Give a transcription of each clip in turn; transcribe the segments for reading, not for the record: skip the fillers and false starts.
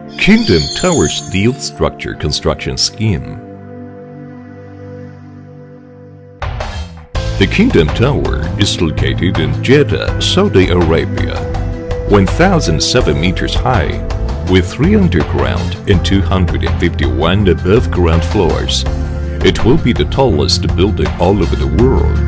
Kingdom Tower Steel Structure Construction Scheme. The Kingdom Tower is located in Jeddah, Saudi Arabia, 1,007 meters high, with 3 underground and 251 above-ground floors. It will be the tallest building all over the world.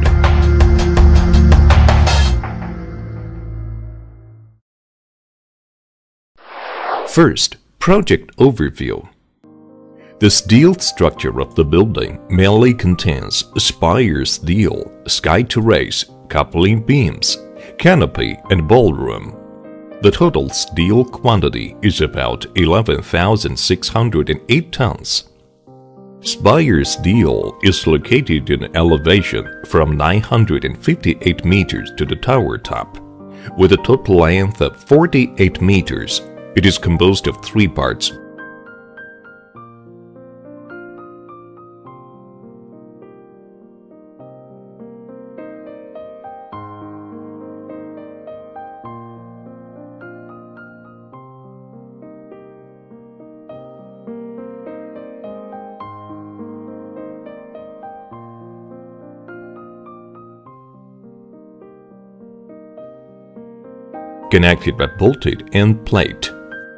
First, project overview. The steel structure of the building mainly contains spire steel, sky terrace, coupling beams, canopy, and ballroom. The total steel quantity is about 11,608 tons. Spire steel is located in elevation from 958 meters to the tower top. With a total length of 48 meters, it is composed of 3 parts. Connected by bolted end plate.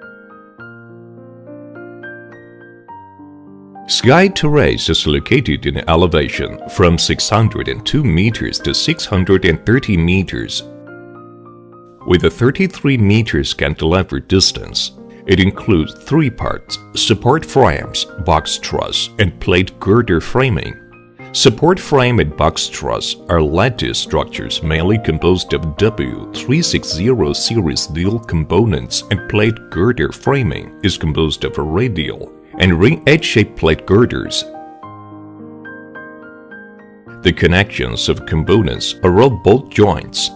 Sky terrace is located in elevation from 602 meters to 630 meters. With a 33 meters cantilever distance, it includes 3 parts: support frames, box truss, and plate girder framing. Support frame and box truss are lattice structures mainly composed of W360 series steel components, and plate girder framing is composed of a radial and ring edge-shaped plate girders. The connections of components are all bolt joints.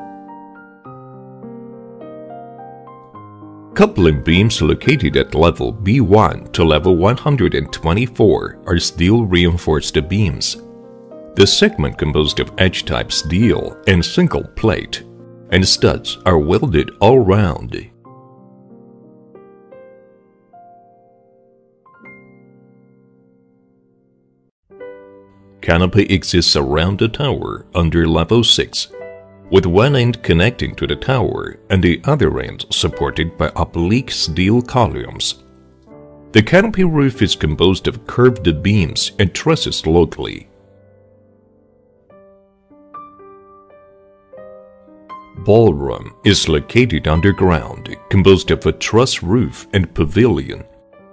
Coupling beams located at level B1 to level 124 are steel reinforced beams. The segment composed of edge-type steel and single plate, and studs are welded all round. Canopy exists around the tower under level 6, with one end connecting to the tower and the other end supported by oblique steel columns. The canopy roof is composed of curved beams and trusses locally. Ballroom is located underground, composed of a truss roof and pavilion.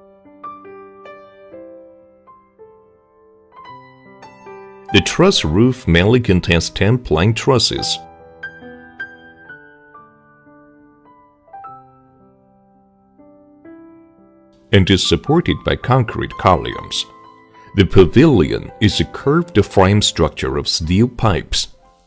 The truss roof mainly contains 10 plank trusses. And is supported by concrete columns. The pavilion is a curved frame structure of steel pipes.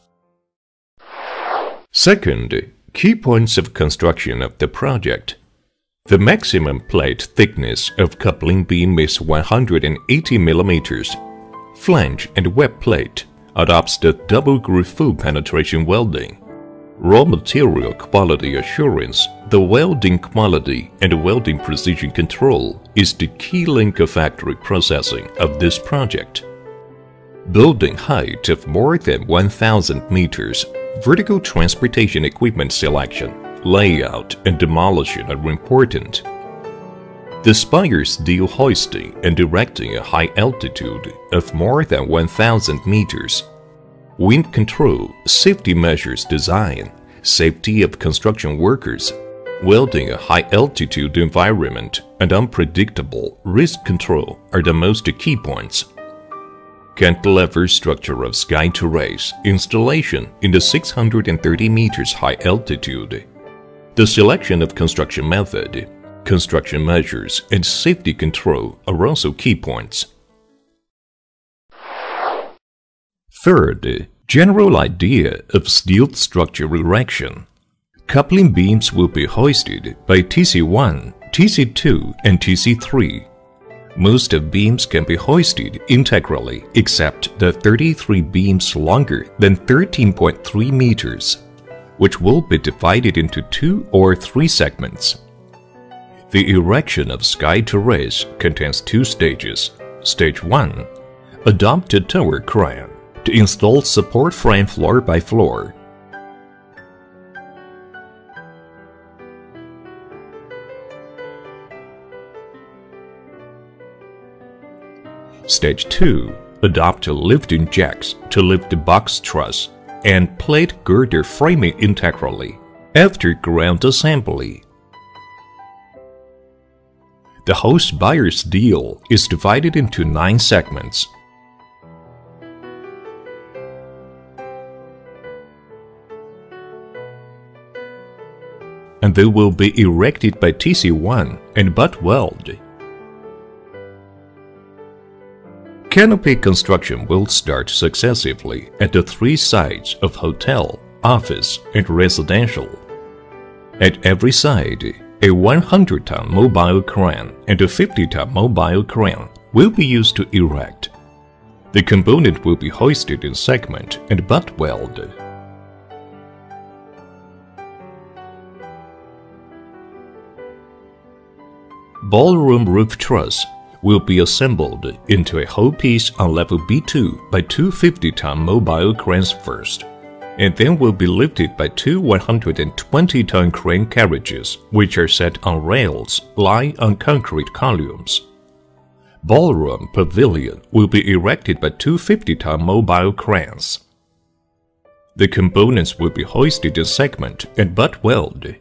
Second, key points of construction of the project. The maximum plate thickness of coupling beam is 180 millimeters. Flange and web plate adopts the double groove full penetration welding. Raw material quality assurance, the welding quality and welding precision control is the key link of factory processing of this project. Building height of more than 1,000 meters, vertical transportation equipment selection, layout, and demolition are important. The spire steel hoisting and erecting a high altitude of more than 1,000 meters. Wind control, safety measures design, safety of construction workers, welding a high-altitude environment, and unpredictable risk control are the most key points. Cantilever structure of sky terrace installation in the 630 meters high altitude. The selection of construction method, construction measures, and safety control are also key points. Third, general idea of steel structure erection. Coupling beams will be hoisted by TC1, TC2, and TC3. Most of beams can be hoisted integrally except the 33 beams longer than 13.3 meters, which will be divided into 2 or 3 segments. The erection of sky terrace contains two stages. Stage 1. Adopt a tower crane to install support frame floor by floor. Stage 2. Adopt lifting jacks to lift the box truss and plate girder framing integrally after ground assembly. The whole Spire steel is divided into 9 segments. And they will be erected by TC1 and butt weld. Canopy construction will start successively at the 3 sides of hotel, office, and residential. At every side, a 100-ton mobile crane and a 50-ton mobile crane will be used to erect. The component will be hoisted in segment and butt weld. Ballroom roof truss will be assembled into a whole piece on level B2 by 2 50-ton mobile cranes first, and then will be lifted by 2 120-ton crane carriages, which are set on rails lying on concrete columns. Ballroom pavilion will be erected by 2 50-ton mobile cranes. The components will be hoisted in segment and butt weld.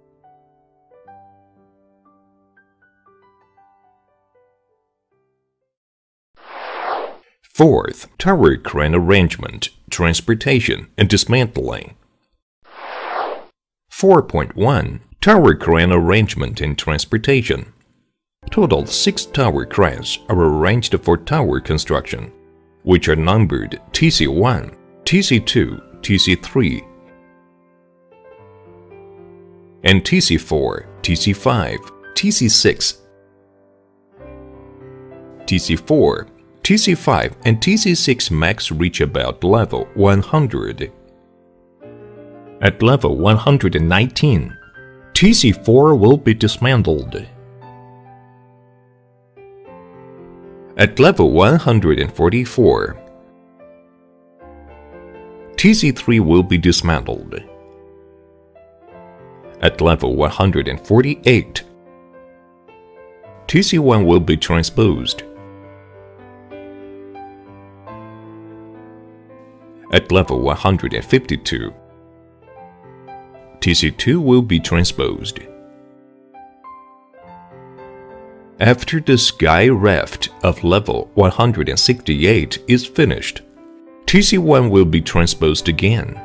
Fourth, tower crane arrangement, transportation, and dismantling. 4.1 Tower crane arrangement and transportation. Total 6 tower cranes are arranged for tower construction, which are numbered TC1, TC2, TC3, and TC4, TC5, TC6, TC4, TC5 and TC6 max reach about level 100. At level 119, TC4 will be dismantled. At level 144, TC3 will be dismantled. At level 148, TC1 will be transposed. At level 152, TC2 will be transposed. After the sky raft of level 168 is finished, TC1 will be transposed again.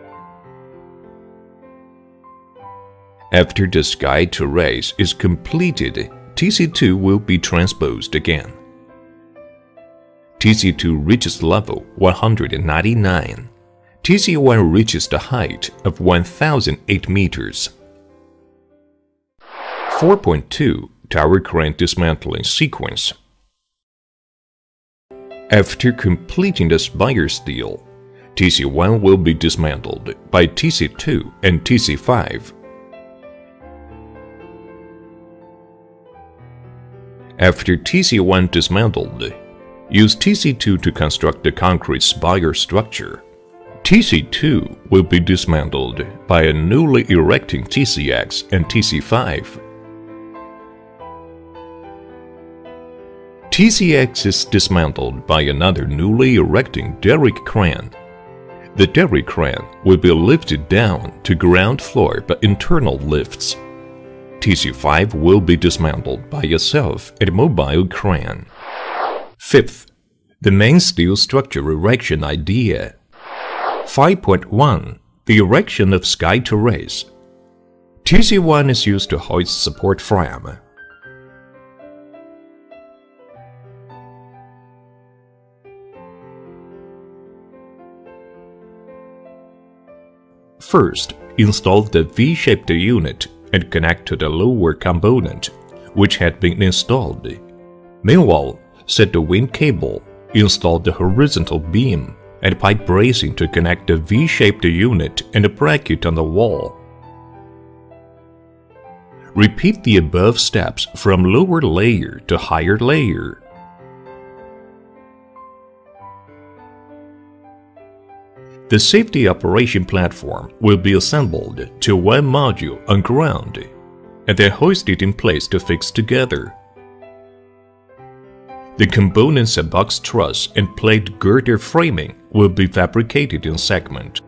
After the sky terrace is completed, TC2 will be transposed again. TC2 reaches level 199. TC1 reaches the height of 1008 meters. 4.2 Tower crane dismantling sequence. After completing the spire steel, TC1 will be dismantled by TC2 and TC5. After TC1 dismantled, use TC2 to construct the concrete spire structure. TC2 will be dismantled by a newly erecting TCX and TC5. TCX is dismantled by another newly erecting derrick crane. The derrick crane will be lifted down to ground floor by internal lifts. TC5 will be dismantled by a self and mobile crane. Fifth, the main steel structure erection idea. 5.1 The erection of sky terrace. TC1 is used to hoist support frame. First, install the V-shaped unit and connect to the lower component, which had been installed. Meanwhile, set the wind cable, install the horizontal beam, and pipe bracing to connect the V-shaped unit and the bracket on the wall. Repeat the above steps from lower layer to higher layer. The safety operation platform will be assembled to one module on ground and then hoisted in place to fix together. The components of box truss and plate girder framing will be fabricated in segment.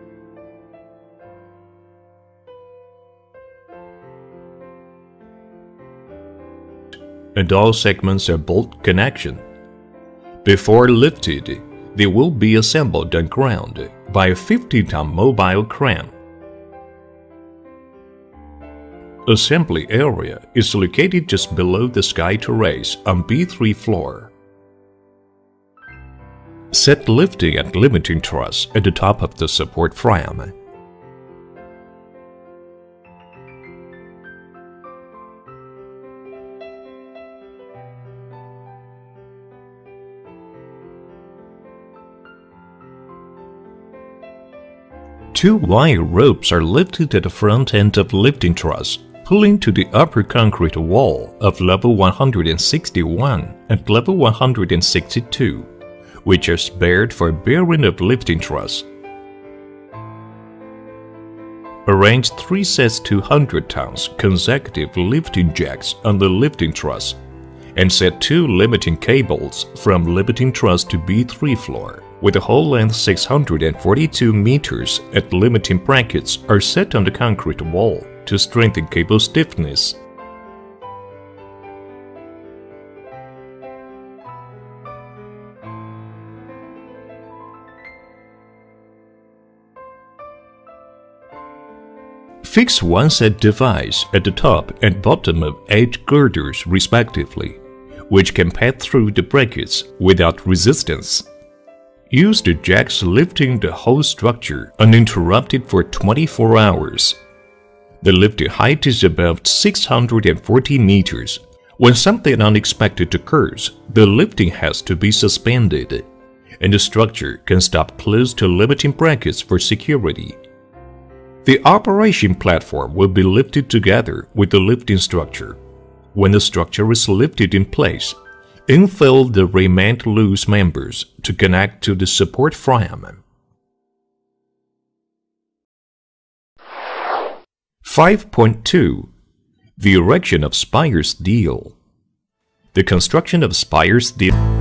And all segments are bolt connection. Before lifted, they will be assembled on ground by a 50-ton mobile crane. Assembly area is located just below the sky terrace on B3 floor. Set lifting and limiting truss at the top of the support frame. Two wire ropes are lifted at the front end of lifting truss, pulling to the upper concrete wall of level 161 and level 162, which are spared for bearing of lifting truss. Arrange 3 sets 200 tons consecutive lifting jacks on the lifting truss, and set 2 limiting cables from limiting truss to B3 floor, with the whole length 642 meters at limiting brackets are set on the concrete wall to strengthen cable stiffness. Fix one set device at the top and bottom of edge girders respectively, which can pass through the brackets without resistance. Use the jacks lifting the whole structure uninterrupted for 24 hours. The lifting height is above 640 meters. When something unexpected occurs, the lifting has to be suspended, and the structure can stop close to limiting brackets for security. The operation platform will be lifted together with the lifting structure. When the structure is lifted in place, infill the remained loose members to connect to the support frame. 5.2. The erection of spire steel. The construction of spire steel